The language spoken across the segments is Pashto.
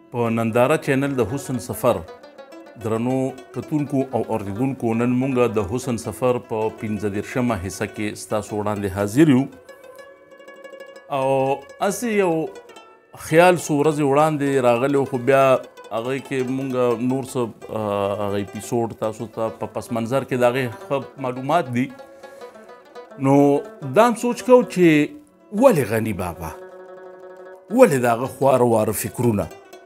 په ننداره چینل د حسن سفر درنو کتونکو او اوریدونکو نن مونږ د حسن سفر په 15مه حصہ کې ستاسو وړاندې حاضر یو او اسې یو خیال څو ورځې وړاندې راغلی خو بیا هغې کې مونږ نور څه هغه اپیسوډ تاسو ته په پس منظر کې د هغې ښه معلومات دي نو دا هم سوچ کوو چې ولې غني بابا ولې د هغه خواره واره فکرونه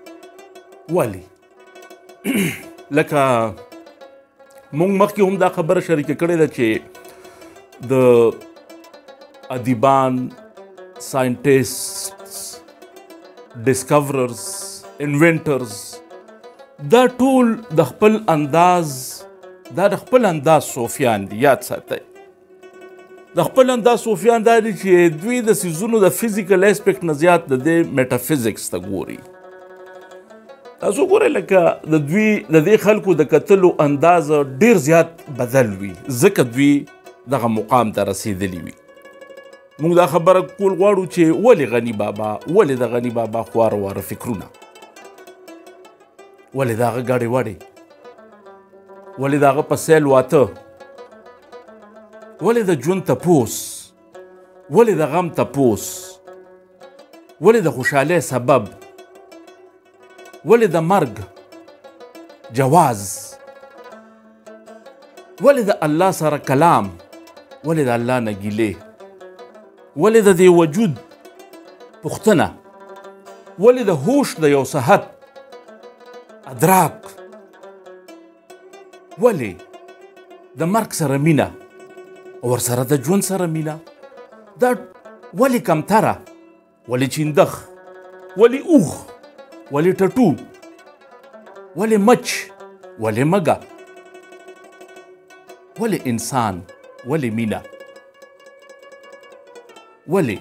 ولې لکه مونږ مخکې هم دا خبره شریکه کړې ده چې د ادیبان ساینټسټس ډسکوررز انوینټرز دا ټول د خپل انداز صوفیان دي یاد ساتئ د خپل انداز صوفیان دا دي چې دوی د څیزونو د فزیکل اسپیکټ نه زیات د دې میټافیزکس ته ګوري تاسو ګورئ لکه د دوی د دې خلکو د کتلو انداز ډیر زیات بدل وي ځکه دوی دغه مقام ته رسېدلي وي موږ دا خبره کول غواړو چې ولې ولې د غني بابا خواره واره فکرونه ولې د هغه ګاډې واډې ولې د هغه په سیل واته ولې د ژوند تپوس ولې د غم تپوس ولې د خوشحالۍ سبب ولې د مرګ جواز ولې د الله سره کلام ولې د الله نه ګیلې ولې د دې وجود پوښتنه ولې د هوش د یو صحت ادراک ولې د مرګ سره مینه او ورسره د ژوند سره مینه دا ولې کمتره ولې چیندخ ولې اوغ ولې ټټو ولې مچ ولې مګه ولې انسان ولې مینه ولې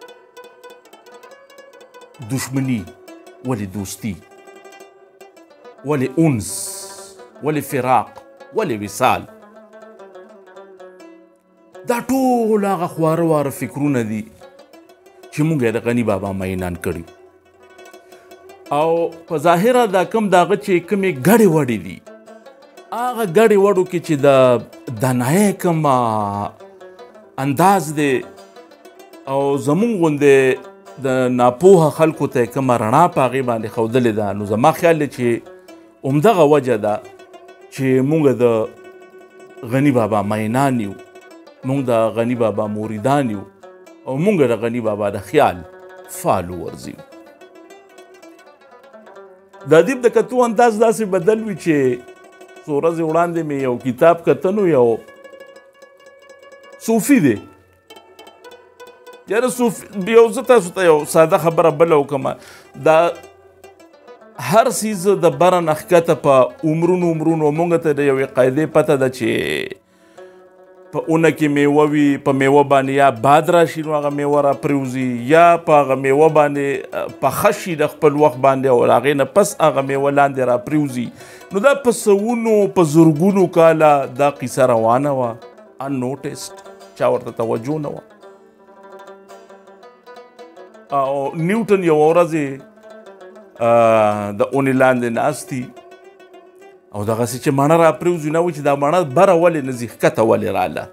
دشمنی ولې دوستی ولې انس ولې فراق ولې وصال دا ټول هغه خواره واره فکرونه دي چې موږ یې د غني بابا مینان کړي او په ظاهره دا کم د هغه چې کومې ګډې وډې دي هغه ګډې وډو کې چې د دانایۍ کوم انداز دی او زمونږ غوندې د ناپوهه خلکو ته یې کومه رڼا په هغې باندې ښودلې ده نو زما خیال دی چې همدغه وجه ده چې موږ د غني بابا مینان یو موږ د غني بابا موریدان یو او موږ د غني بابا د خیال فالوورز یو د ادیب د کتو انداز داسې بدل وي چې څو ورځې وړاندې مې یو کتاب کتنو یو صوفي دی یاره یو زه تاسو ته یو ساده خبره بله وکړم دا هر څیز د بره نه ښکته په عمرونو موږ ته د یوې قاعدې پته ده چې په اونه کې میوه وي په میوه باندې یا باد راشي نو هغه میوه راپرېوځي یا په هغه میوه باندې پخه شي د خپل وخت باندې او هغې نه پس هغه میوه لاندې راپرېوځي نو دا په سوونو په زرګونو کاله دا قیصه روانه وه اننوټسډ چا ورته توجه نه وه او نیوټن یوه ورځې د اونې لاندې ناستي او دغسې چې مڼه راپرېوځي نه وایي چې دا مڼه بره ولې نه ځي ښکته ولې راله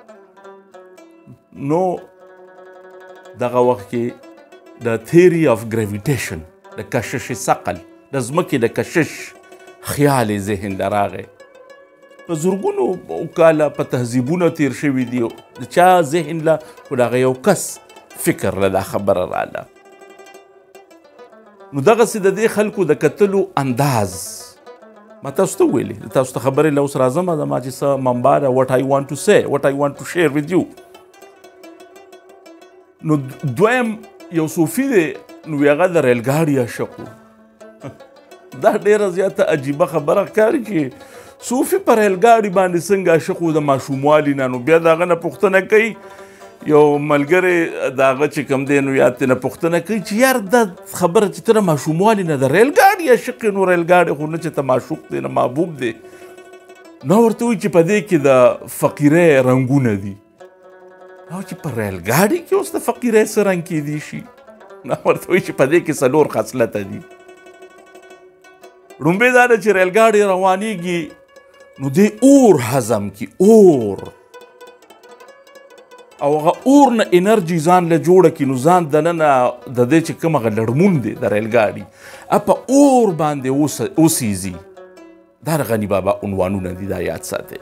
نو دغه وخت کې د تھیري اف ګریویټیشن د کشش ثقل د ځمکې د کشش خیال یې ذهن ته راغی په زرګونو کاله په تهذیبونه تیر شوي دي د چا ذهن له خو د هغه یو کس فکر له دا خبره راله نو دغسې د دې خلکو د کتلو انداز ما تاسو ته ویلي تاسو ته خبرې له اوس راځم زما چې څه منبع ده what I want to say what I want to share with you نو دویم یو صوفي دی نو هغه د ریلګاډي عاشق و دا ډېره زیاته عجیبه خبره ښکاري چې صوفي په ریلګاډي باندې څنګه عاشق و د ماشوموالي نه نو بیا د هغه نه پوښتنه کوي یو ملګری د هغه چې کوم دی نو یاد ترېنه پوښتنه کوي چې یار دا خبره چې ته د ماشوموالي نه د ریلګاډي عاشق یې نو ریلګاډي خو نه چې ته معشوق دی نه محبوب دی نو ورته وایي چې په دې کې د فقیرۍ رنګونه دي او چې په ریلګاډي کې اوس د فقیرۍ څه رنګ کیدی شي نو ورته وایي چې په دې کې څلور خصلته دي لومبې دا ده چې ریل ګاډي روانېږي نو دې اور هضم کی اور او هغه اور نه انرژي ځان له جوړه کړي نو ځان دننه د دې چې کوم هغه لړمون دی د ریل ګاډي په اور باندې اوسیزي دا د غني بابا عنوانونه دي دا یاد ساتئ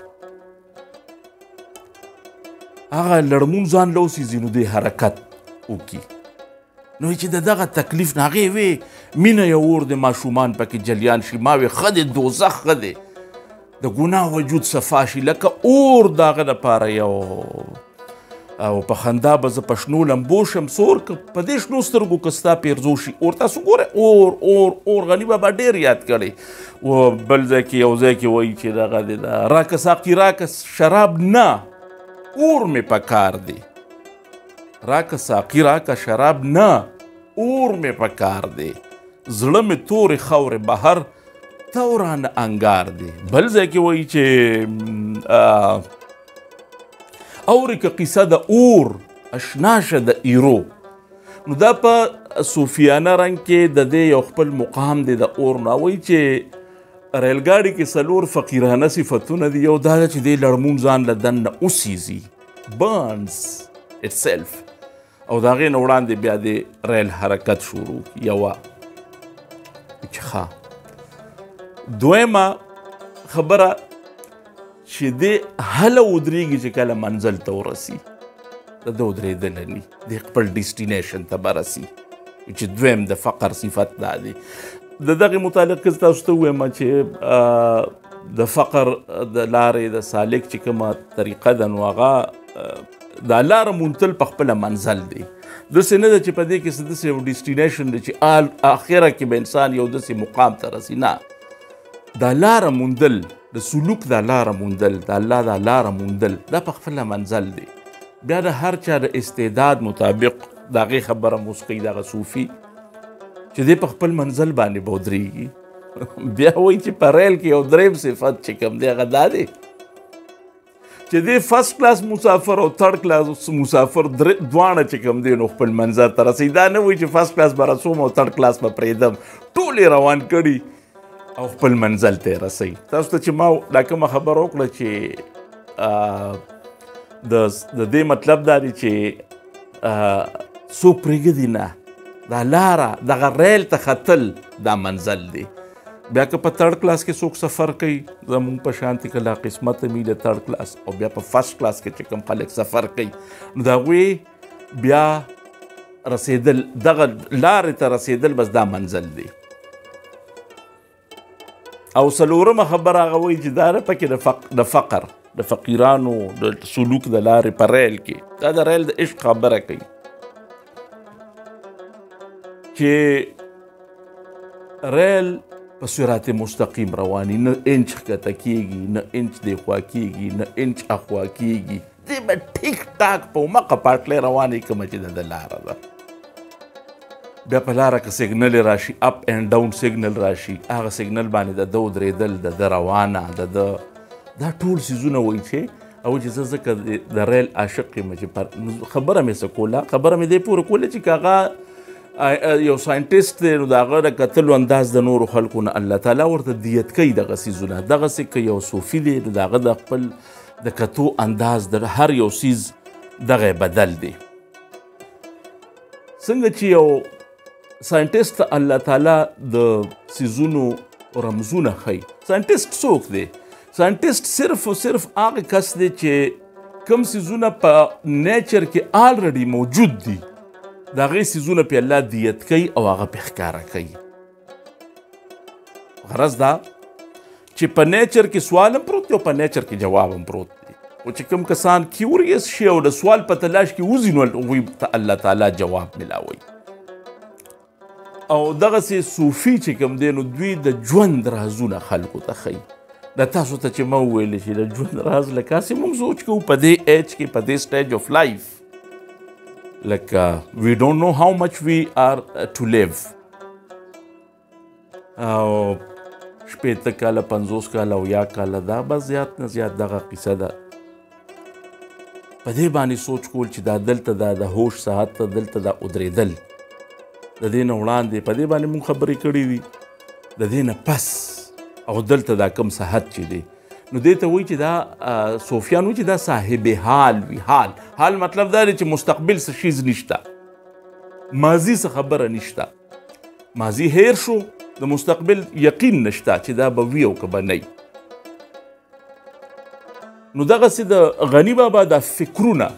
هغه لړمون ځان له اوسیزي نو دې حرکت وکړي نو چې دغه تکلیف نه هغې وې مینه یو اور د ماشومان پکې جلیان شي ما وې ښه دی دوزخ ښه دی د ګناه وجود صفا شي لکه اور د هغه دپاره یو او په خندا به زه په شنو لمبو شم څور په دې شنو سترګو که ستا پیرزو شي اور تاسو ګورئ اور غني بابا ډېر یاد کړی و بل ځای کې یو ځای کې وایي چې دغه دی دا راکه ساقي راکه شراب نه اور مې په کار دی راکه ساقي راکه شراب نه اور مې په کار دی زړه مې تورې خاورې بهر تورانه انګار دی بل ځای کې وایي چې اورې که قصه د اور اشنا شه د ایرو نو دا په صوفیانه رنګ کې د دې یو خپل مقام دی د اور نه وایي چې ریل ګاډي کې څلور فقیرانه صفتونه دي یو دا ده چې دې لړمون ځان له دننه اوسیزي برنز itself او د هغې نه وړاندې بیا د ریل حرکت شروع یوه چې ښه دویمه خبره چې دې هله ودرېږي چې کله منزل ته ورسي د ده ودرېدلی ني د خپل ډیسټینیشن ته به رسي چې دویم د فقر صفت دا دی د دغې متعلق که تاسو ته ووایم چې د فقر د لارې د سالک چې کومه طریقه ده نو هغه دا لاره مونتل په خپله منزل دی داسې نه ده چې په دې کې څه داسې یو ډیسټینیشن دی چې آخره کې به انسان یو داسې مقام ته رسي نه دا لاره موندل د سلوک دا لاره موندل د الله دا لاره موندل دا په خپله منزل دی بیا د هر چا د استعداد مطابق د هغې خبره موسقي دغه صوفي چې دی په خپل منزل باندې به ودرېږي بیا وایي چې په ریل کې یو دریم صفت چې کوم دی هغه دا دی چې دی فرست کلاس مسافر او تھرډ کلاس مسافر دواړه چې کوم دی نو خپل منزل ته رسوي دا نه وایي چې فرست کلاس به رسوم او تھرډ کلاس به پرېږدم ټول یې روان کړي او خپل منزل ته یې رسوي تاسو ته چې ما دا کومه خبره وکړه چې د دې مطلب دا دی چې څوک پرېږدي نه دا لاره دغه ریل ته ختل دا منزل دی بیا که په تھرډ کلاس کې څوک سفر کوي زمونږ په شانتې که لا قسمته وي د تھرډ کلاس او بیا په فرسټ کلاس کې چې کوم خلک سفر کوي نو د هغوی بیا رسېدل دغه لارې ته رسېدل بس دا منزل دی او څلورمه خبره هغه وایي چې دا پکې د فقر د فقیرانو د سلوک د لارې په ریل کې دا د ریل د عشق خبره کوي چې ریل په صراط مستقیم رواني نه انچ ښکته کېږي نه انچ دېخوا کېږي نه انچ اخوا کېږي دې به ټیک ټاک په مقه پاټلۍ روانې کومه چې د لاره ده بیا په لاره که سیګنل راشي اپ اینډ ډاون سیګنل راشي هغه سیګنل باندې د ده ودرېدل د ده روانه د ده دا ټول څیزونه وایي چې او چې زه ځکه د ریل عاشق یم چې خبره مې څه کوله خبره مې دې پورې کوله چې که هغه یو ساینټیسټ دی نو د هغه د کتلو انداز د نورو خلکو نه الله تعالی ورته دیت کوي دغه څیزونه دغسې که یو صوفي دی نو د هغه د خپل د کتو انداز د هر یو څیز دغه بدل دی څنګه چې یو ساینټیسټ الله تعالی د څیزونو رمزونه ښیي ساینټیسټ څوک دی ساینټیسټ صرف او صرف هغه کس دی چې کوم څیزونه په نیچر کې آلریډي موجود دي د هغې څیزونه پې الله دیت کوي او هغه پې ښکاره کوي غرض دا چې په نیچر کې سوال هم پروت دی او په نیچر کې جواب هم پروت دی او چې کوم کسان کیوریس شي او د سوال په تلاش کې وځي نو هغوی ته الله تعالی جواب ملاوي او دغسې صوفي چې کوم دی نو دوی د ژوند رازونه خلکو ته ښیي د تاسو ته چې ما وویلی چې د ژوند راز لکه هسې موږ سوچ کوو په دې ایج کې په دې سټیج اف لایف لکه we don't know how much we are to live او شپېته کاله 50 کاله او یا کاله دا به زیات نه زیات دغه قصه ده په دې باندې سوچ کول چې دا دلته دا د هوش ساعت ته دلته دا ودرېدل د دې نه وړاندې په دې باندې مونږ خبرې کړې دي د دې نه پس او دلته دا کم صحت چې دی نو دې ته وایي چې دا صوفیان وایي چې دا صاحب حال وي. حال مطلب دا دی چې مستقبل څه شیز نشته، ماضي څه خبره نشته، ماضي هیر شو، د مستقبل یقین نشته چې دا به وي او که به نه وي. نو دغسې د غني بابا دا فکرونه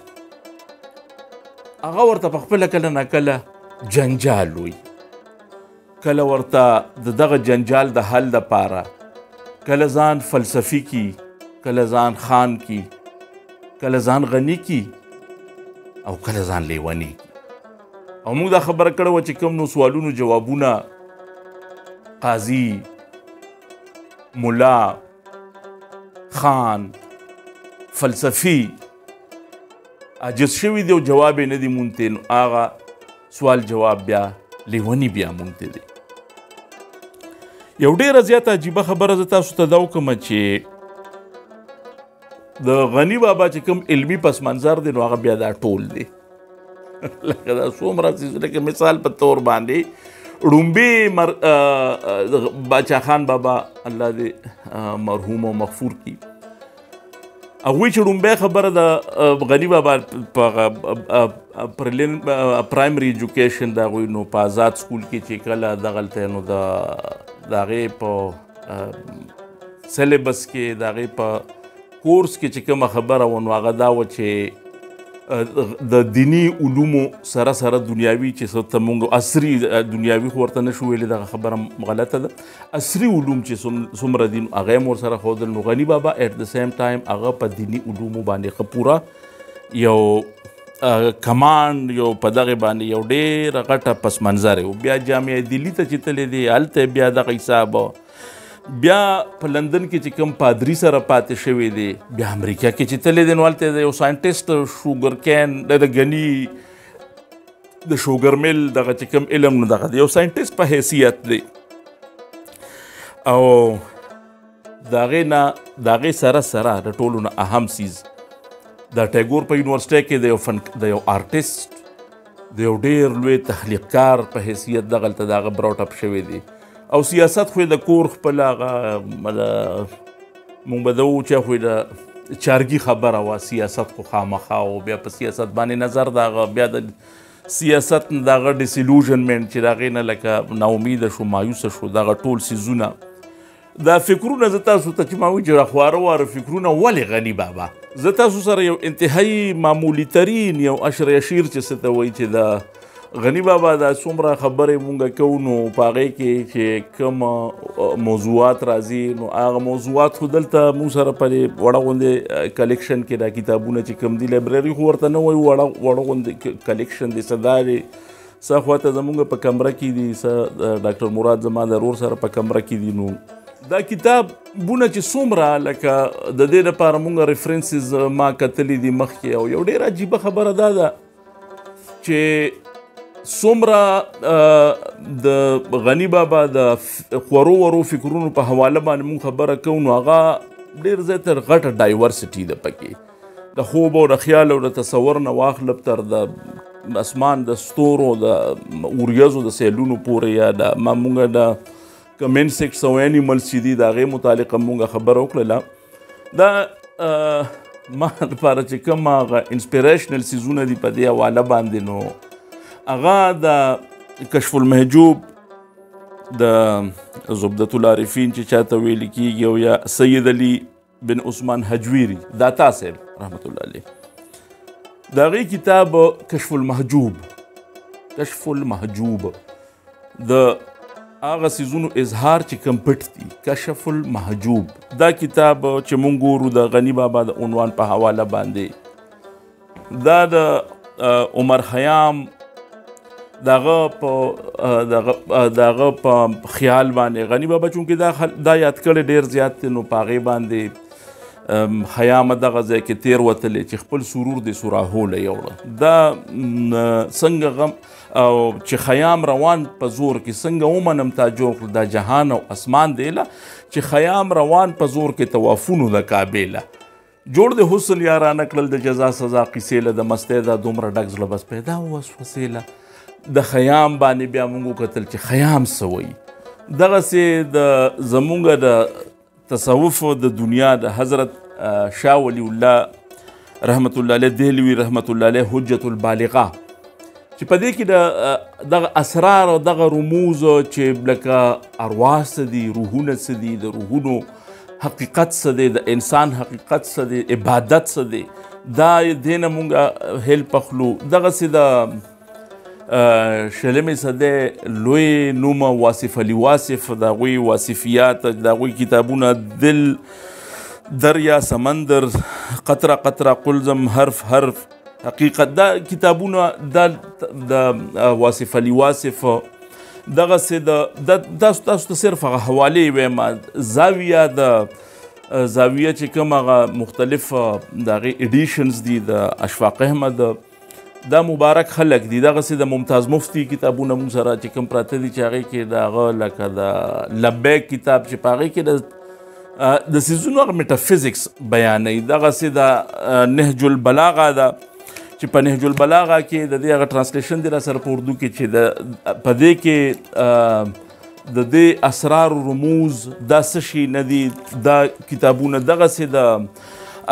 هغه ورته پخپله کله ناکله جنجال وي، کله ورته د دغه جنجال د حل دپاره کله ځان فلسفي کی، کله ځان خان کی، کله ځان غني کی او کله ځان لیونی کی. او موږ دا خبره کړې وه چې کوم نو سوالونو جوابونه قاضي، ملا، خان، فلسفي عاجز شوي دي او جواب یې نه دي مونتی، نو هغه سوال جواب بیا لیونی بیا مونتی دی. یو ډېره زیاته عجیبه خبره زه تاسو ته دا وکړم چې د غني بابا چې کوم علمي پس منظر دی نو هغه بیا دا ټول دی. لکه دا څومره څیزونه لکه مثال په طور باندې ړومبې باچا خان بابا الله دې مرحوم او مغفور کی، هغوی چې ړومبی خبره د غني بابا په پرایمري ایجوکیشن د هغوی نو په آزاد سکول کې چې کله دغلته نو د هغې په سیلیبس کې د هغې په کورس کې چې کومه خبره وه نو هغه دا وه چې د دیني علومو سره سره دنیاوي چې څه ته مونږ عصري دنیاوي خو ورته نشو ویلی، دغه خبره غلطه ده. عصري علوم چې څومره دي هغه یې ورسره ښودل. نو غني بابا ایټ د سیم ټایم هغه په دیني علومو باندې ښه پوره یو کمانډ یو په دغې باندې یو ډېره غټه پس منظر و. بیا جامعه دلی ته چې تللی دی هلته بیا دغه حساب، بیا په لندن کې چې کوم پادري سره پاتې شوی دی، بیا امریکا کې چې تللی دی نو هلته د یو ساینټسټ شوګر کین د غني د شوګر میل دغه چې کوم علم نو دغه د یو ساینټسټ په حیثیت دی. او د هغې سره سره د ټولو نه اهم څیز د ټیګور په یونیورسټۍ کې د یو آرټسټ د یو ډېر لوی تخلیقکار په حیثیت دغلته د هغه براوټ اپ شوی دی. او سیاست خو یې د کور خپل هغه مونږ به ده وو چې خو یې د چارګي خبره وه، سیاست خو خامخا و، بیا په سیاست باندې نظر د هغه بیا د سیاست د هغه ډیسیلوژنمنټ چې د هغې نه لکه ناامیده شو، مایوسه شو، دغه ټول څیزونه دا فکرونه زه تاسو ته چې ما وایي چې خواره واره فکرونه ولې غني بابا زه تاسو سره یو انتهایی معمولی ترین یو اشر یشیر چې څه ته وایي چې د غني بابا دا څومره خبرې مونږ کوو نو په هغې کې چې کوم موضوعات راځي نو هغه موضوعات خو دلته مونږ سره په دې وړه غوندې کلیکشن کې دا کتابونه چې کوم دي لایبرري خو ورته نه وایي، وړه غوندې کلیکشن دی. څه دا دی څه خواته زمونږ په کمره کې دي، څه ډاکټر مراد زما د ورور سره په کمره کې دي. نو دا کتابونه چې څومره لکه د دې لپاره مونږ ریفرنسز ما کتلی دي مخکې، او یو ډېره عجیبه خبره دا ده چې څومره د غني بابا د خورو ورو فکرونو په حواله باندې مونږ خبره کوو نو هغه ډېر زیاتره غټه ډایورسټي ده پکې، د خوب او د خیال او د تصور نه واخله تر د اسمان د ستورو د اوریځو د سیلونو پورې یا د مونږ د کوم انسیکټس او انیملز چې دي د هغې متعلقه مونږ خبره وکړله. دا ما لپاره چې کوم هغه انسپیریشنل څیزونه دي په دې حواله باندې نو هغه د کشف المحجوب د زبدة العارفین چې چاته ویل کېږي او یا سید علي بن عثمان حجویری داتا صاحب رحمت الله علیه د هغې کتاب کشف المحجوب د هغه څیزونو اظهار چې کوم پټ دي، کشف المحجوب دا کتاب چې مونږ ګورو د غني بابا د عنوان په حواله باندې دا د عمر خیام دغه په خیال باندې غني بابا چونکې دا یاد کړی ډېر زیات دی نو په هغې باندې خیام دغه ځای کې تیر وتلی چې خپل سرور دې سراهوله یوړه. دا څنګه غم او چې خیام روان په زور کې څنګه ومنم تا جوړ کړل دا جهان او اسمان دیله چې خیام روان په زور کې توافونو د کعبې له جوړ د حسن یارانه کړل د جزا سزا قیسې له د مستۍ دا دومره ډک زړه بس پیدا وسوسې له د خیام باندې بیا موږ وکتل چې خیام څه وایي دغسې د زمونږ د تصوف د دنیا د حضرت شاه ولی الله رحمت الله علیه دهلوي رحمت الله علیه حجت البالغه چې په دې کې دغه اسرار او دغه رموز چې لکه ارواح څه دي، روحونه څه دي، د روحونو حقیقت څه دی، د انسان حقیقت څه دی، عبادت څه دی، دا دې نه مونږ هیل پخلو. دغسې د شلمې صدۍ لوی نومه واصف علي واصف، د هغوی واصفیات، د هغوی کتابونه دل، دریا، سمندر، قطره قطره، قلزم، حرف حرف، حقیقت، دا کتابونه د واصف علي واصف دغسې تاسو ته صرف هغه حوالې ویم. زاویه چې کوم هغه مختلف د هغې ایډیشنز دي د اشفاق احمد، دا مبارک خلک دي. دغسې د ممتاز مفتی کتابونه موږ سره چې کوم پراته دي چې هغې کې د هغه لکه د لبیک کتاب چې په هغې کې د څیزونو هغه میټافیزکس بیانوي. دغسې د نهج البلاغه ده چې په نهج البلاغه کې د دې هغه ټرانسلیشن دی را سره په اردو کې چې په دې کې د دې اسرار و رموز دا څه شي نه دي، دا کتابونه. دغسې د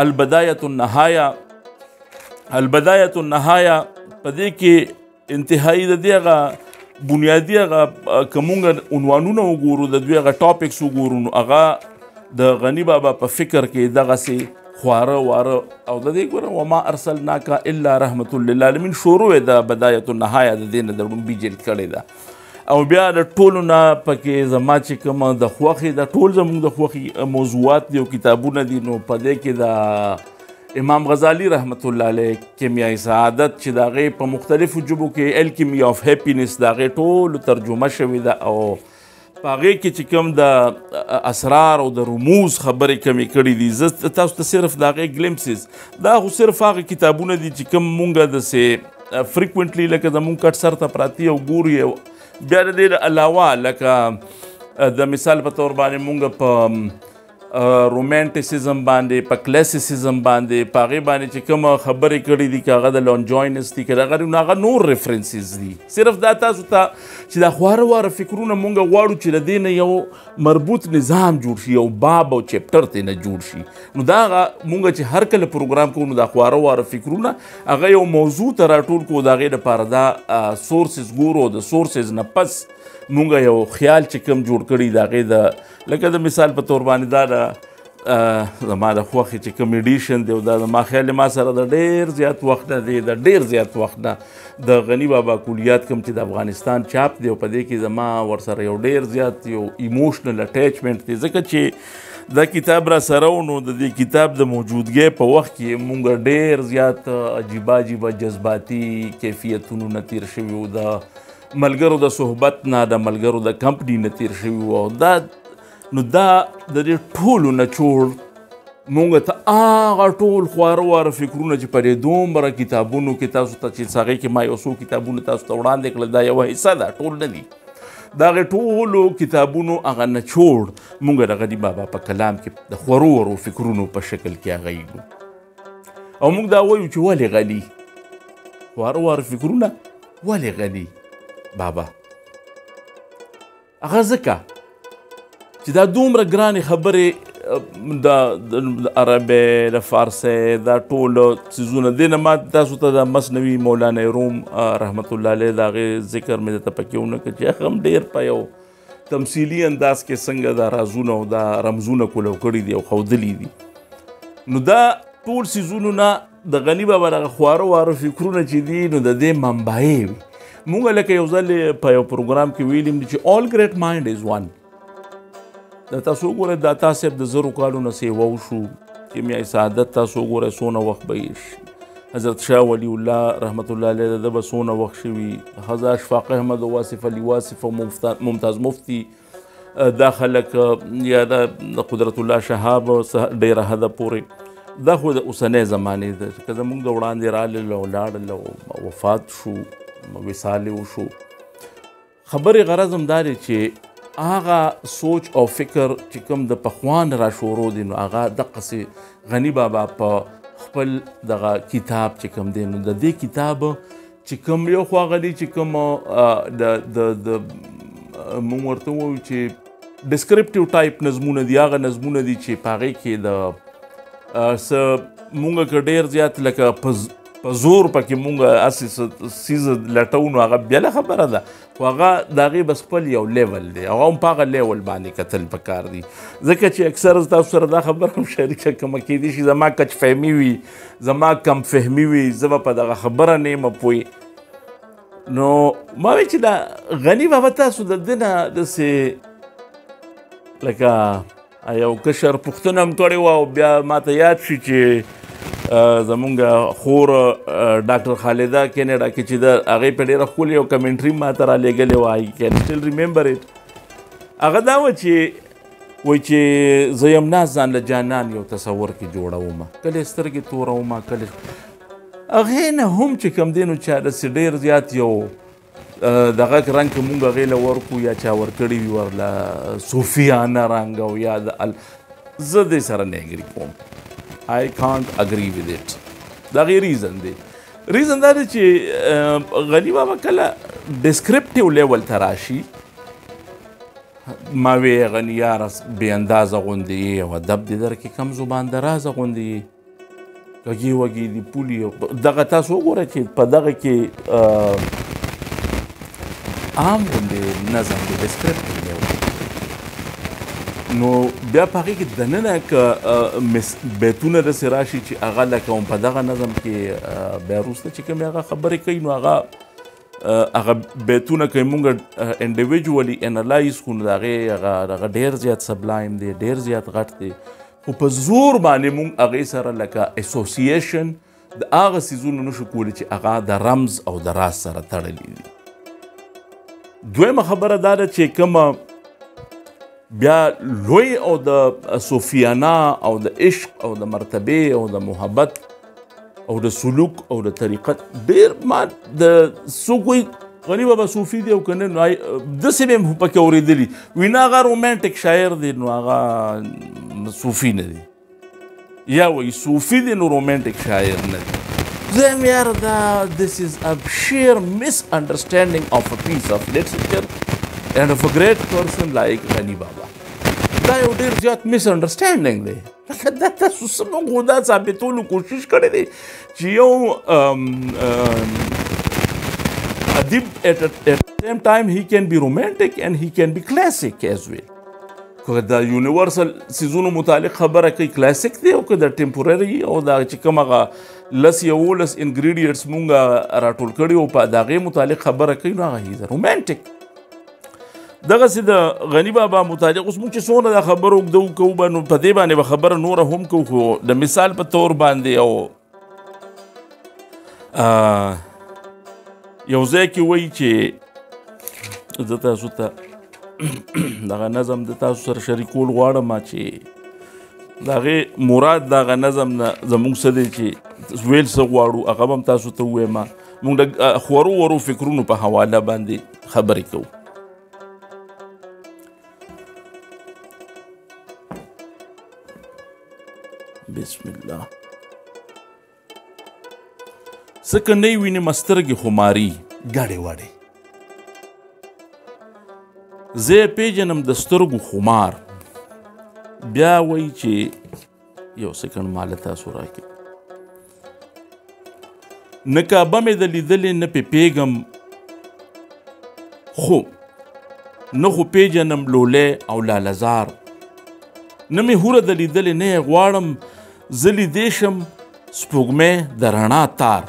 البدایة النهایه په دې کې انتهایی د دې هغه بنیادي هغه که مونږ عنوانونه وګورو، د دوی هغه ټاپکس وګورو، نو هغه د غني بابا په فکر کې دغسې خواره واره او د دې ګوره وما ارسلناک الا رحمت للعالمین شروع یې د بدایة النهایه د دې نه د ړومبي جلد کړې ده. او بیا د ټولو نه پکې زما چې کومه د خوښې د ټول زموږ د خوښې موضوعات دي او کتابونه دي، نو په دې کې د امام غزالی رحمت الله علیه کیمیای سعادت چې د هغې په مختلفو ژبو کې الکیمی آف هیپینس د هغې ټولو ترجمه شوې ده، او په هغې کې چې کوم د اسرار او د رموز خبرې کمې کړي دي. زه تاسو ته صرف د هغې ګلمسز، دا خو صرف هغه کتابونه دي چې کوم مونږ داسې فریکوینټلی لکه زمونږ کټ سر ته پراته او ګورو. بیا د دې علاوه لکه د مثال په طور باندې مونږ په رومانټیسزم باندې، په کلاسیسزم باندې، په هغې باندې چې کومه خبرې کړي دي، که هغه د لونجوینس دي، که دغه هغه نور ریفرنسز دي. صرف دا تاسو ته چې دا خواره واره فکرونه مونږ غواړو چې د دې نه یو مربوط نظام جوړ شي، یو باب او چپټر ترې نه جوړ شي، نو دا هغه مونږ چې هر کله پروګرام کوو نو دا خواره واره فکرونه هغه یو موضوع ته راټول کړو، د هغې دپاره دا سورسز ګورو، د سورسز نه پس مونږ یو خیال چې کوم جوړ کړي د هغې د لکه د مثال په طور باندې دا د زما د خوښې چې کوم ایډیشن دی، او دا زما خیال ما سره د ډېر زیات وخت نه دی، د ډېر زیات وخت نه د غني بابا کلیات کوم چې د افغانستان چاپ دی، او په دې کې زما ورسره یو ډېر زیات یو ایموشنل اټیچمنټ دی، ځکه چې دا کتاب را سره و، نو د دې کتاب د موجودګۍ په وخت کې مونږ ډېر زیات عجیبه عجیبه جذباتي کیفیتونو نه تیر شوي وو، د ملګرو د صحبت نه، د ملګرو د کمپني نه تیر شوي وو. نو دا د دې ټولو نچوړ مونږ ته هغه ټول خواره واره فکرونه چې په دې دومره کتابونو کې تاسو ته چې هغې کې ما یو څو کتابونه تاسو ته وړاندې کړل، دا یوه حصه ده، ټول نه دي. د هغې ټولو کتابونو هغه نچوړ مونږ د غني بابا په کلام کې د خورو ورو فکرونو په شکل کې هغه یو، او مونږ دا وایو چې ولې غني خواره واره فکرونه ولې غني بابا؟ هغه ځکه چې دا دومره ګرانې خبرې د عربۍ، د فارسۍ، دا ټول څیزونه دې نه ما تاسو ته د مثنوي مولانا روم رحمت الله علیه د هغې ذکر مې درته پکې ونه کړ چې هغه هم ډېر په یو تمثیلي انداز کې څنګه دا رازونه او دا رمزونه کولو کړي دي او ښودلي دي. نو دا ټول څیزونو نه د غني بابا دغه خواره واره فکرونه چې دي، نو د دې منبعې وي. مونږ لکه یو ځل په یو پروګرام کې ویلي چې all great mind is one. دا تاسو وګورئ، دا تاسو د زرو کالو نه سیوا وشو، کیمیای سعادت تاسو وګورئ څونه وخت به حضرت شاه ولی الله رحمت الله علیه د به څونه وخت شوي، حضرت اشفاق احمد او واصف علي واصف او ممتاز مفتی، دا خلک یا د قدرت الله شهاب ډېره حده پورې، دا خو د اوسنۍ زمانې ده چې که زموږ د وړاندې رالل او لاړل او وفات شو، وصال وشو. خبرې غرض هم دا دی چې هغه سوچ او فکر چې کوم د پخوان را شروع دی، نو هغه دقسې غني بابا په خپل دغه کتاب چې کوم دی، نو د دې کتاب چې کوم یو خو هغه دی چې کوم د مونږ ورته ووایو چې ډسکرپټیو ټایپ نظمونه دي، هغه نظمونه دي چې په هغې کې د څه مونږ که ډېر زیات لکه په زور پکې مونږ هسې څیز لټو نو هغه بېله خبره ده، خو هغه د هغې بس خپل یو لیول دی، هغه هم په هغه لیول باندې کتل پکار دي. ځکه چې اکثر تاسو سره دا خبره هم شریکه کومه کیدای شي زما کچ فهمي وي، زما کم فهمي وي، زه به په دغه خبره نه یم پوه. نو ما وی چې دا غني بابا تاسو د ده نه داسې لکه یو کشر پوښتنه هم کړې وه او بیا ماته یاد شي چې زمونږ خور ډاکټر خالده کینیډا کې چې د هغې په ډېره ښکلې یو کمنټري ماته رالیږلې وه، آی کین سټل ریممبر اټ. هغه دا وه چې وایي چې زه یم نه ځان له جانان یو تصور کې جوړومه، کله یې سترګې تورومه، کله هغې نه هم چې کوم دی نو چا داسې ډېر زیات یو دغه رنګ که مونږ هغې له ورکړو یا چا ورکړي وي ورله صوفیانه رنګ او یا د زه دې سره نه اګري کوم. I can't agree with it. دا غي ریزن دی. ریزن دا دی چې غني بابا کله ډسکرپټیو لیول ته راشي، ما وی غني یاره بې اندازه غوندې یې او ادب دې درکې کم زبان درازه غوندې یې کږې وږې دي پولي دغه تاسو وګوره چې په دغه کې عام غوندې نظم دی ډسکرپټیو لیول. نو بیا په هغې کې دننه که بیتونه داسې راشي چې هغه لکه هم په دغه نظم کې بیا وروسته چې کومې هغه خبرې کوي نو هغه بیتونه که مونږ انډیویجولي انالایز کړو نو د هغې هغه ډېر زیات سبلایم دی، ډېر زیات غټ دی، خو په زور باندې مونږ هغې سره لکه اسوسییشن د هغه څیزونو نشو کولی چې هغه د رمز او د راز سره تړلي دي. دویمه خبره دا ده چې کومه بیا لوی او د صوفیانه او د عشق او د مرتبه او د محبت او د سلوک او د طریقت ډېر ما د څوک وایي غني بابا صوفي دی او که نه نو داسې مې هم پکې اورېدلي وي نه هغه رومانټیک شاعر دی نو هغه صوفي نه دی، یا وایي صوفي دی نو رومانټیک شاعر نه دی. زم یاره دا this is a sheer misunderstanding of a piece of literature and of a great person like غني بابا. دا یو ډېر زیات مس انډرسټینډینګ دی. لکه دا تاسو زموږ خو دا ثابتولو کوشش کړی دی چې یو ادیب at the same time he can be romantic and he can be classic as well. که د یونیورسل څیزونو متعلق خبره کوي کلاسیک دی او که د ټمپورري او دا چې کوم هغه 11 انګریډینټس مونږ راټول کړي او په د هغې متعلق خبره کوي نو هغه هیز رومانټیک. دغسې د غني بابا متعلق اوس موږ چې څومره دا خبره اوږده وکوو به نو په دې باندې به خبره نوره هم کوو، خو د مثال په طور باندې او یو ځای کې وایي چې زه تاسو ته دغه نظم د تاسو سره شریکول غواړم چې د هغې مراد د هغه نظم نه زموږ څه دی چې ویل څه غواړو هغه به هم تاسو ته ووایم. موږ د خورو ورو فکرونو په حواله باندې خبرې کوو. بسم الله. څه که نه وینې سترګې خماري ګاډې واډې، زه یې پیژنم د سترګو خمار. بیا وایي چې یو سکنډ ماله تاسو راکړي نه کعبه مې د لیدلې نه پې پیږم، خو نه خو پیژنم لولی او لالهزار، نه مې هوره د لیدلې نه یې غواړم، زه لیدی شم سپوږمۍ د رڼا تار.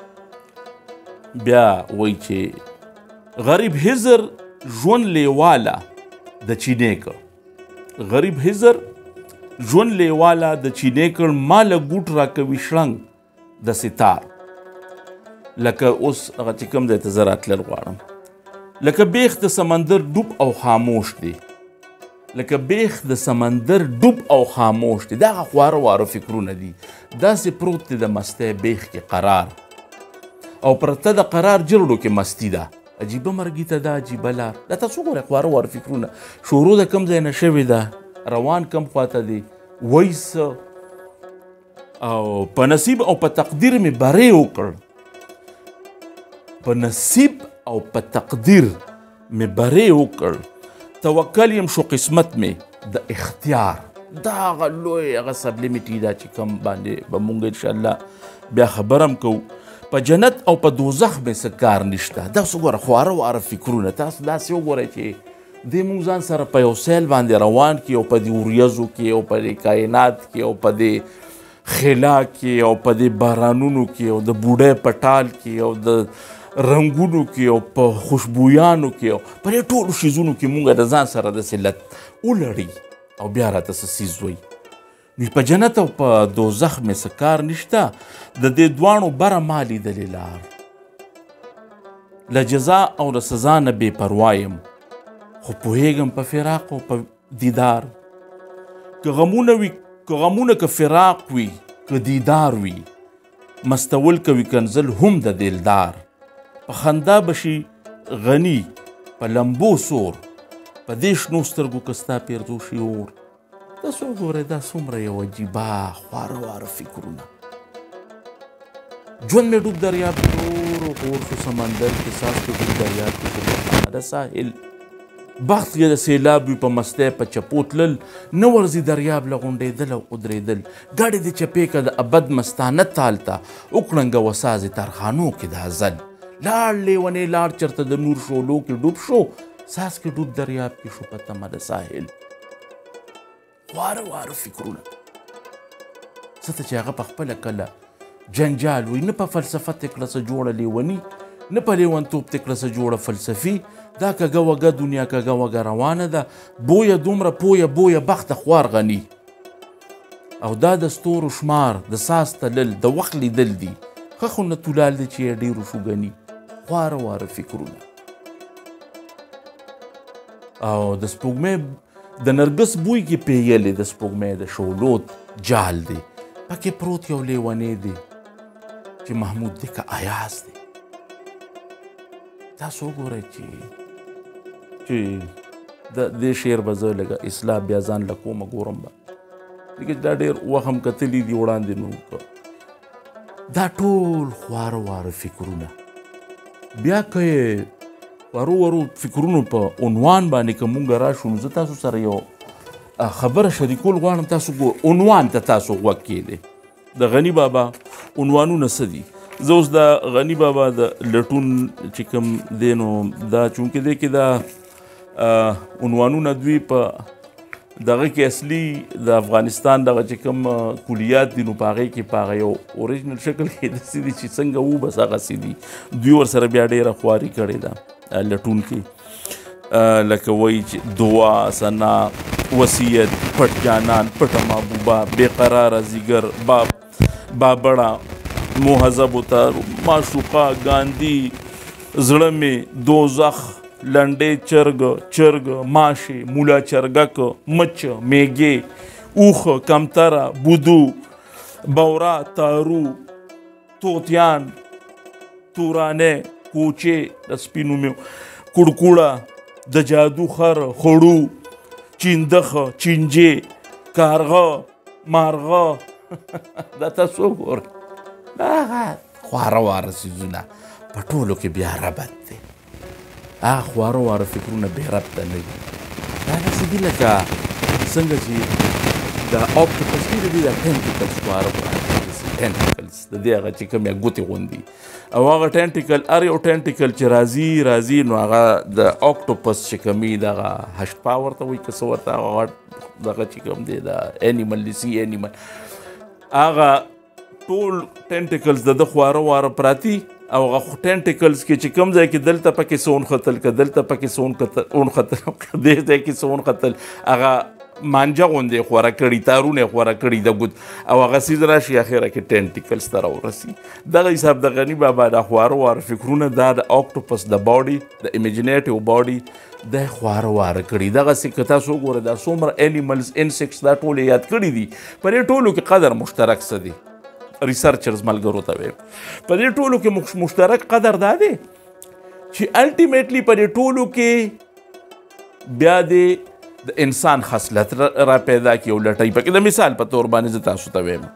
بیا وایي چې غریب هزر ژوند لیواله د چینې کړ، غریب هزر ژوند لیواله د چینې کړ، ما له ګوټ راکوي شړنګ د ستار. لکه اوس هغه چې کوم ځای ته زه راتلل غواړم، لکه بیخ د سمندر ډوب او خاموش دی، لکه بیخ د سمندر ډوب او خاموش دی. دا هغه خواره واره فکرونه دي. داسې پروت دی د مستی بیخ کې قرار، او پرته د قرار جرړو کې مستی ده. عجیبه مرګي ته دا عجیبه لار. دا تاسو وګورئ خواره واره فکرونه. شروع د کوم ځای نه شوې ده، روان کم خواته دی، وایي څه او په نصیب او په تقدیر مې بری وکړ، په نصیب او په تقدیر مې برې وکړ، توکل یم شو قسمت مې د اختیار. دا هغه لوی هغه سبلیمیټي دا چې کوم باندې به مونږ انشاءالله بیا خبره هم کوو. په جنت او په دوزخ مې څه کار نشته. داسې وګوره خواره واره فکرونه تاسو داسې وګورئ چې دې مونږ ځان سره په یو سیل باندې روان کړي او په دې وریځو کې او په دې کائنات کې او په دې خلا کې او په دې بارانونو کې او د بوډۍ په ټال کې او د رنګونو کې او په خوشبویانو کې او په دې ټولو شیزونو کې مونږ د ځان سره داسې ولړي او بیا راته څه څیز وایي. نو په جنت او په دوزخ مې څه کار نشته. د دې دواړو بره ما لیدلې لار، له جزا او له سزا نه بې پروا یم، خو پوهېږم په فراق او په دیدار. که غمونه که فراق وي که دیدار وي، مستول کوي کنزل هم د دلدار. په خندا بشي غني په لمبو سور، په دې شنو سترګو که ستا پیرزو شي اور. تاسو وګورئ دا څومره یو عجیبه خواره واره فکرونه. ژوند مې ډوب دریاب کې غور غور شو سمندر کې، ساس کې ډوب دریاب کې د ساحل. بخت یې د سیلاب وي په مستۍ په چپو تلل، نه ورځي دریاب له غونډېدل او قدرېدل. ګاډې د چپې که د ابد مستانه تالته، وکړنګه وسازې ترخانو کې د ازل. لاړ لیونې لاړ چرته د نور شولو کې ډوب شو، ساس کې ډوب دریاب کې شو په تمه د ساحل. خواره واره فکرونه څه ته چې هغه په خپله کله جنجال وي، نه په فلسفه ته کړه څه جوړه لیوني، نه په لیونتوب ته کړه څه جوړه فلسفي. دا کږه وږه دنیا کږه وږه روانه ده، بویه دومره پویه بویه بخته خوار غني. او دا د ستورو شمار د ساس تلل د وخت لیدل دي، ښه خو نه تولال دی چې یې ډېرو شو ګني. خواره واره فکرونه. او د سپوږمۍ د نرګس بوی کې پیېلې د سپوږمۍ د شولو جال دی، پکې پروت یو لیونی دی چې محمود دی که ایاز دی. تاسو وګورئ چې د دې شعر به زه لږه اصلاح بیا ځان له کومه ګورم به، لکه دا ډېر وخت هم کتلي دي وړاندې. نو دا ټول خواره واره فکرونه بیا که یې وارو وارو فکرونو په عنوان باندې که مونږ راشو، نو زه تاسو سره یو خبره شریکول غواړم. تاسو عنوان ته تاسو غوږ کېدئ. د غني بابا عنوانونه څه دي؟ زه اوس د غني بابا د لټون چې کوم دی، نو دا چونکې دی کې دا عنوانونه دوی په دغه کې اصلي د افغانستان دغه چې کوم کلیات دي، نو په هغې کې په هغه یو اوریجنل شکل کې داسې دي چې څنګه وو بس هغسې دي. دوی ورسره بیا ډېره خواري کړې ده لټون کې، لکه وایي چې دعا، ثنا، وصیت، پټ جانان، پټه محبوبه، بېقراره زیګر، بابړه، مهذب اتار، معشوقه، ګاندي، زړه مې، دوزخ، لنډې چرګ، ماشې، مولا چرګک، مچ، میږې، اوښه، کمتره، بودو، بورا، تارو، توتیان، تورانې، کوچې د سپینو میو، کړکوړه، د جادو خر، خړو، چیندخه، چینجې، کارغه، مارغه. دا تاسو وګورئ، هغه خواره واره څیزونه په ټولو کې بیا ربط دی. هغه خواره واره فکرونه بې ربطه نه دي. دا داسې دي لکه څنګه چې د اوکټوپس کې د دې د ټینټیکلز خواره واره ټینټیکلز د دې هغه چې کوم یا ګوتې غوندي، او هغه ټینټیکل هر یو ټینټیکل چې راځي نو هغه د اوکټوپس چې کومي دغه هشت پا ورته وایي که څه ورته هغه دغه چې کوم دی د انیمل د سی انیمل، هغه ټول ټینټیکلز د خواره واره پراتی. او هغه ټینټیکلز کې چې کوم ځای کې دلته پکې څه ونښتل، که دلته پکې څه ونښتل، دې ځای کې څه ونښتل، هغه مانجه غوندې خوره کړي، تارونه یې خوره کړي د ګوت، او هغه څیز راشي اخره کې ټینټیکلز ته راورسي. دغه حساب د غني بابا د خواره واره فکرونه دا د اوکټوپس د باډي د امیجینیټیو باډي د خواره واره کړي. دغسې که تاسو وګورئ دا څومره انیملز انسیکټس دا ټول یې یاد کړي دي. په دې ټولو کې قدر مشترک څه دی؟ ریسرچرز ملګرو ته ویم په دې ټولو کې مشترک قدر دا دی چې الټیمیټلی په دې ټولو کې بیا د انسان خصلت را پیدا کړي او لټوي. پکې د مثال په طور باندې زه تاسو ته ویم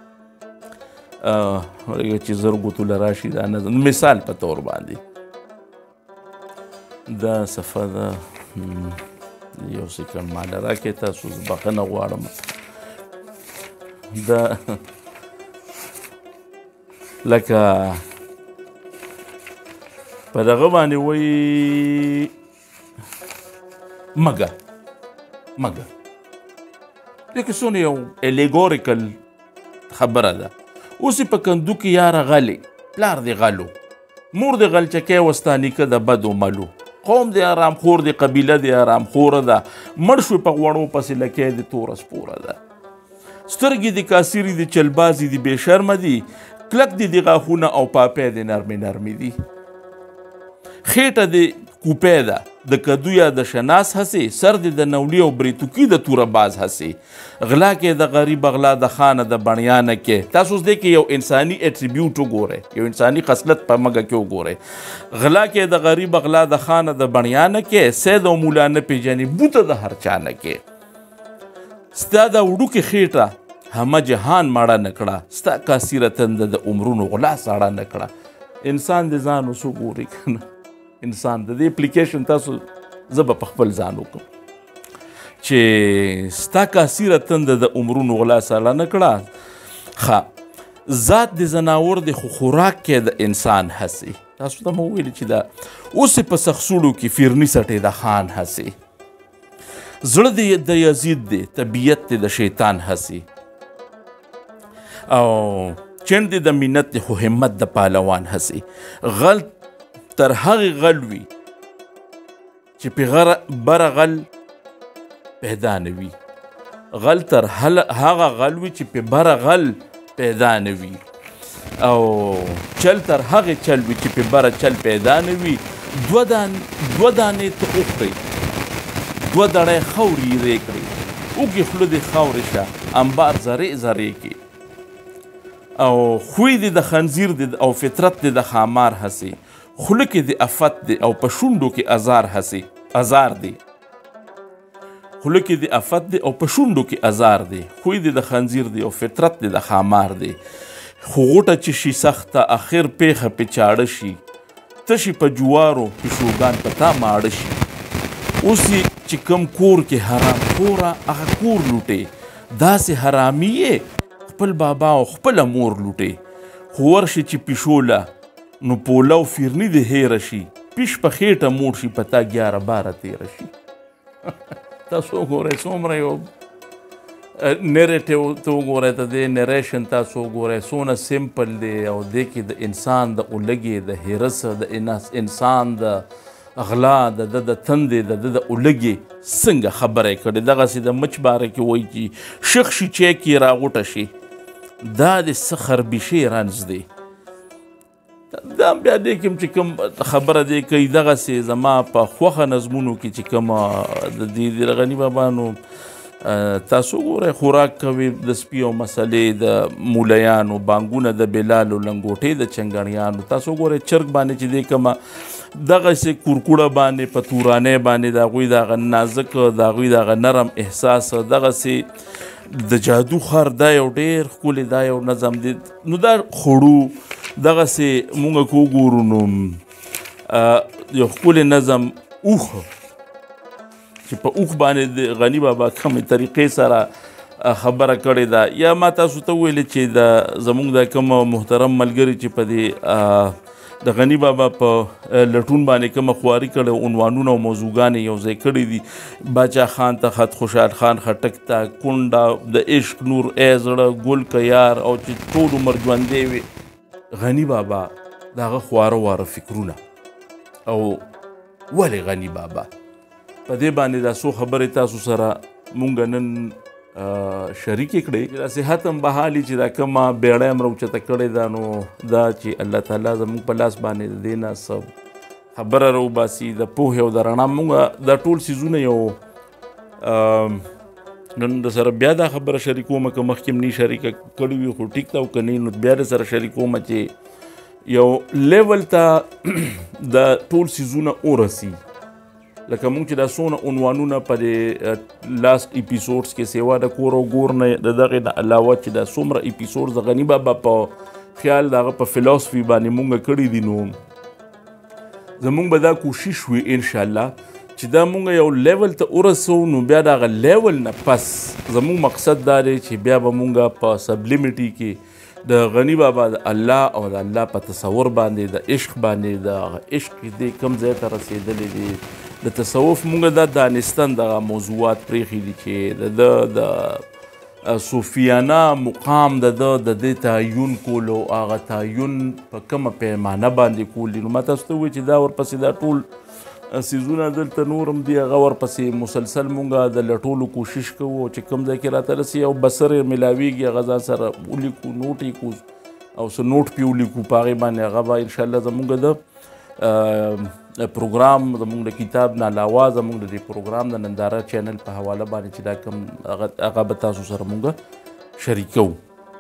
چې زرګو ته راشي دا مثال په طور باندې دا صفحه ده یو سیکنډ ماله راکړئ تاسو زه بخښنه غواړم دا لکه په دغه باندې وایي مګه لکه څونه یو الیګوریکل خبره ده اوس یې په کندو کې یاره غلې پلار دې غلو مور دې غلچکی وستا نیکه د بدو ملو قوم دې ارام خور دې قبیله دې ارام خوره ده مړ شوې په غوړو پسې لکۍ دې توره سپوره ده سترګې دې کاسیرې دې چلبازې دې بې شرمه دي کلک دې غاښونه او پاپی دې نرمې دي خېټه دې کوپی ده د کدو یا د شناس هسې سر دې د نولي او بریتوکي د توره باز هسې غلا کې د غریب غلا د خانه د بڼیانه کې تاسو اوس دې کې یو انساني اټریبیوټ وګورئ یو انساني خصلت په مګه کې وګورئ غلا کې د غریب غلا د خانه د بڼیانه کې سید او مولا نه پیژني بوته د هر چا نه کې ستا د وړوکې خېټه همه جهان ماړه نه کړه ستا کاسیره تنده د عمرونو غلا ساړه نه کړه انسان دې ځان اوس وګورئ که نه انسان د دې اپلیکیشن تاسو زه به په خپل ځان وکړم چې ستا کاسیره تنده د عمرونو غلا ساړه نه کړه ښه ذات د زناور د خو خوراک کې د انسان هسې تاسو ته مو وویلې چې دا اوس په سخسوړو کې فیرني سټې د خان هسې زړه د یزید دی طبیعت د شیطان هسې او چند د مینت خو همت د پهلوان هسې غل تر هغې غل وي چې پې بره غل پیدا نه وي غل تر هغه غل وي چې پې بره غل پیدا نه وي او چل تر هغې چل وي چې پې بره چل پیدا نه وي دوه دانې ته وخورئ دوه دړی خاورې یې رې کړئ اوږې خوله دې خاورې شه انبار زرې کې او خوی دې د خنزیر دې او فطرت دې د خامار هسې خوله کې د افت دی او په شونډو کې ازار دی خوله کې د افت دی او په شونډو کې ازار دی خوی دې د خنزیر دی او فطرت دې د خامار دی خو غوټه چې شي سخته اخر پیښه پې چاړه شي تشي په جوارو پیشوګان په تا ماړه شي اوس چې کم کور کې حرام خوره هغه کور لوټې داسې حرامي یې خپل بابا او خپله مور لوټې خو ورشي چې پیشوله نو پوله او فیرني دې هیره شي پیش په خېټه موړ شي په تا 11-12 تېره شي تاسو وګورئ څومره یو نیریټیو ته وګورئ ته دې نیریشن تاسو وګورئ څونه سمپل دی او دې کې د انسان د اولګې د هرس د انسان د غلا د تندې د اولګې څنګه خبره کړې دغسې د مچ باره کې وایي چې شخ شي چی کې راغوټه شي دا د څه خربیشي رنځ دی دا بیا دې کوم چې کوم خبره دی کوي دغسې زما په خوښه نظمونو کې چې کومه د دې غني بابانو تاسو ګورئ خوراک کوي د سپي او مسلې د مولیانو بانګونه د بلالو لنګوټې د چنګڼیانو تاسو ګورئ چرګ باندې چې دی کومه دغسې کورکوړه باندې په تورانۍ باندې د هغوی د هغه نازک د هغوی د هغه نرم احساس دغسې د جادو خر دا یو ډېر ښکلی دا یو نظم دی نو دا خوړو دغسې مونږ که وګورو نو یو ښکلی نظم اوښ چې په اوښ باندې د غني بابا کومې طریقې سره خبره کړې ده یا ما تاسو ته ویلې چې زموږ د کوم محترم ملګري چې په دې د غني بابا په لټون باندې کومه خواري کړې عنوانونه او موضوعګانې یو ځای کړي دي باچا خان ته خط خوشحال خان خټک ته کونډه د عشق نور ای زړه ګل که یار او چې ټول عمر ژوندی وي غني بابا د هغه خواره واره فکرونه او ولې غني بابا په دې باندې دا څو خبرې تاسو سره مونږ نن شریکې کړې صحت هم بحالي چې دا کومه بیړۍ هم راوچته کړې ده نو دا چې الله تعالی زموږ په لاس باندې د دې نه څه خبره راوباسي د پوهې او د رڼا مونږ دا ټول څیزونه یو نن د سره بیا دا خبره شریکومه که مخکې هم نی شریکه کړې وي خو ټیک ده او که نه نو بیا د سره شریکومه چې یو لیول ته د ټول څیزونه ورسي لکه مونږ چې دا څونه عنوانونه په د لاست اپیسوډس کې سیوا د کور او ګور نه د دغې نه علاوه چې دا څومره اپیسوډز د غني بابا په خیال د هغه په فلسفي باندې مونږ کړي دي نو زمونږ به دا کوشش وي انشاءالله چې دا مونږ یو لیول ته ورسو نو بیا دغه لیول نه پس زمونږ مقصد دا دی چې بیا به مونږ په سبلیمیټي کې د غني بابا د الله او د الله په تصور باندې د عشق باندې د عشق دې کوم ځای ته رسېدلی دی د تصوف مونږ دا دانستان دغه موضوعات پرېښي دي چې د صوفیانه مقام د دې تعین کولو هغه تعین په کومه پیمانه باندې کول دي نو ما تاسو ته ووایي چې دا ورپسې دا ټول سیزونه دلته نور هم دي هغه ورپسې مسلسل مونږ د لټولو کوشش کوو چې کوم ځای کې راته رسي او بصر یې میلاویږي هغه ځان سره ولیکو نوټ یې کړو او څه نوټ پې ولیکو په هغې باندې هغه به انشاءالله زمونږ د پروګرام زمونږ د کتاب نه علاوه زمونږ د دې پروګرام د ننداره چینل په حواله باندې چې دا کوم هغه به تاسو سره مونږ شریکوو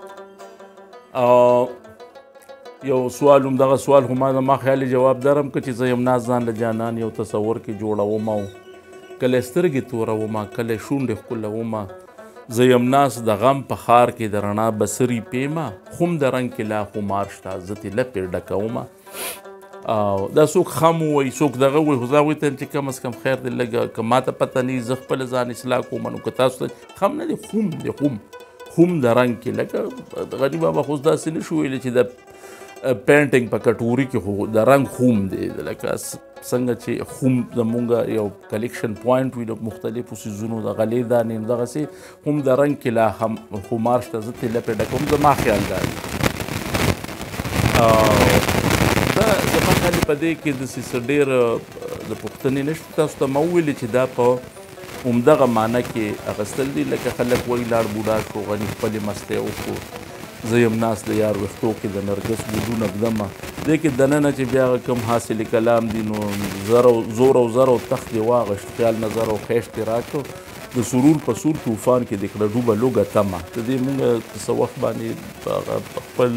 یو سوال هم دغه سوال خو ما خیالي جواب درم که چې زه یم ناز ځان له جانان یو تصور کې جوړوم او کله سترګې توروم کله شونډې ښکلومه زه یم ناز د غم په ښار کې د رڼا بصري پیمه خم د رنګ کې لا خمار شته زه ترې لپې ډکومه دا څوک خم ووایي څوک دغه وایي خو زه هغوی ته یم چې کم از کم خیر دی لږه که ما ته پته نه وي زه خپله ځان اصلاح کوم نو که تاسو ته خم نه دی خوم دی خوم د رنګ کې لکه غني بابا خو داسې نه شو ویلی چې د پینټینګ په کټوري کې خو د رنګ خوم دی لکه څنګه چې خوم زمونږ یو کلیکشن پوینټ وي د مختلفو څیزونو د غلې دانې دغسې خوم د رنګ کې لا خمار شته زه ترې لپې ډکوم زما خیال دا دی زما خیال په دې کې داسې څه ډېر د پوښتنې نشته تاسو ته ما وویلې چې دا په همدغه معنی کې اخیستل دي لکه خلک وایي لاړ بوډا شو غني خپلې مستۍ وکړو زه یم ناست د یار ویښتو کې د نرګس بودونه ږدمه دې کې دننه چې بیا هغه کوم حاصل کلام دي نو زور او زر او تخت یې واغشت خیال نظر او خیشت یې راکړو د سرور په سور طوفان کې د کړه ډوبه لوږه تمه د دې مونږ څه وخت باندې خپل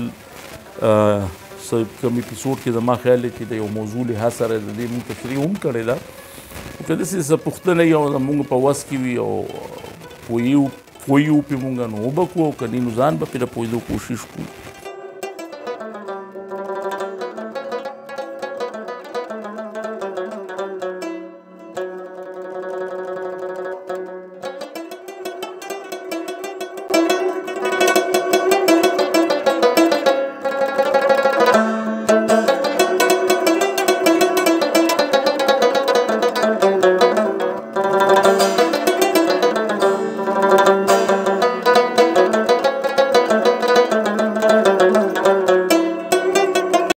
کوم اپیسوډ کې زما خیال دی چې د یو موضوع لحاظ سره د دې مونږ تشریح هم کړې ده که داسې څه پوښتنه یو زمونږ په وس کې وي او پوهیو پې مونږ نو وبه کړو او که نه نو ځان به پرې د پوهېدو کوشش کړو